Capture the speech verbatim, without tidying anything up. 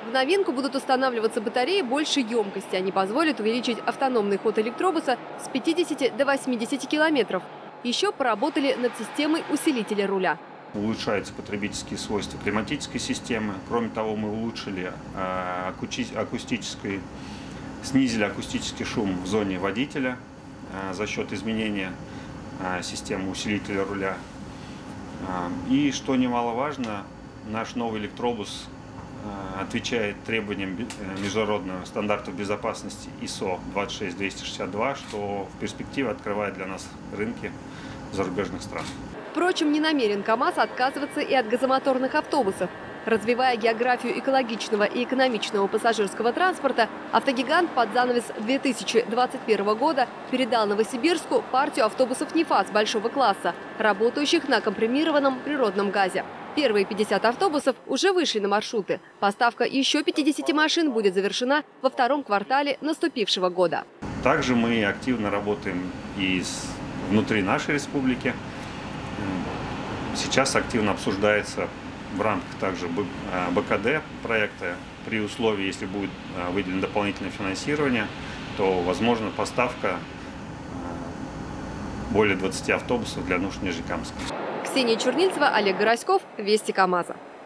В новинку будут устанавливаться батареи большей емкости. Они позволят увеличить автономный ход электробуса с пятидесяти до восьмидесяти километров. Еще поработали над системой усилителя руля. Улучшаются потребительские свойства климатической системы. Кроме того, мы улучшили акустический, снизили акустический шум в зоне водителя за счет изменения системы усилителя руля. И, что немаловажно, наш новый электробус отвечает требованиям международного стандарта безопасности ай эс о двадцать шесть двести шестьдесят два, что в перспективе открывает для нас рынки зарубежных стран. Впрочем, не намерен КАМАЗ отказываться и от газомоторных автобусов. Развивая географию экологичного и экономичного пассажирского транспорта, автогигант под занавес две тысячи двадцать первого года передал Новосибирску партию автобусов НИФАС большого класса, работающих на компримированном природном газе. Первые пятьдесят автобусов уже вышли на маршруты. Поставка еще пятидесяти машин будет завершена во втором квартале наступившего года. Также мы активно работаем и внутри нашей республики. Сейчас активно обсуждается в рамках также бэ ка дэ проекта, при условии, если будет выделено дополнительное финансирование, то возможна поставка более двадцати автобусов для нужд Нижнекамска. Ксения Чернильцева, Олег Гороськов, Вести КАМАЗа.